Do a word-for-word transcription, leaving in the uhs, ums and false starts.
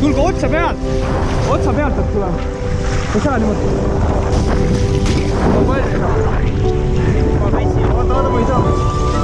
tulge otsa pealt, otsa pealt peab tulema. ei saa niimoodi. ma palju ei saa. ma väsi, oota, oota, ma ei saa.